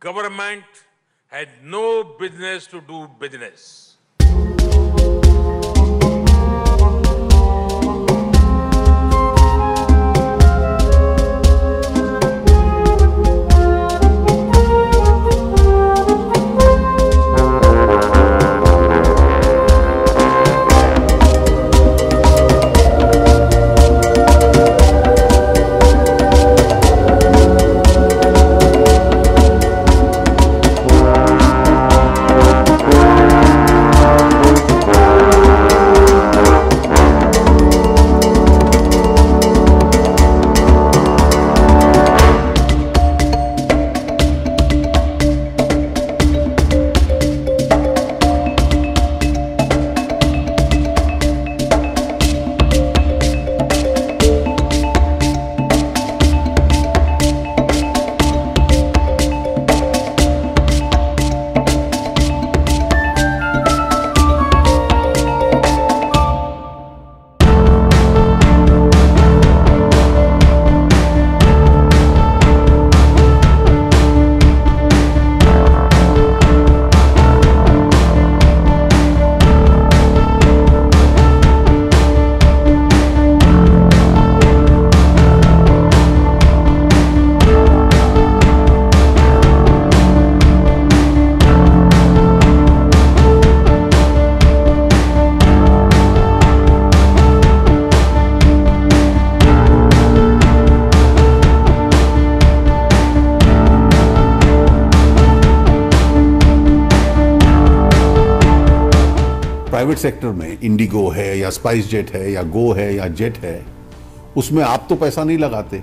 government had no business to do business. Private sector में इंडिगो है या स्पाइस जेट है या गो है या जेट है, उसमें आप तो पैसा नहीं लगाते।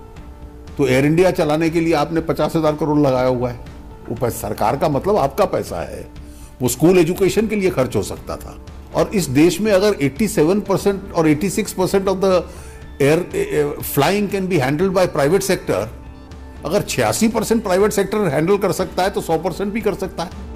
तो एयर इंडिया चलाने के लिए आपने 50,000 करोड़ लगाया हुआ है। वो पैसा सरकार का, मतलब आपका पैसा है। वो स्कूल एजुकेशन के लिए खर्च हो सकता था। और इस देश में अगर 87% और 86% of the air flying can be handled by private sector, अगर 86% प्राइवेट सेक्टर हैंडल कर सकता है तो 100% भी कर सकता है।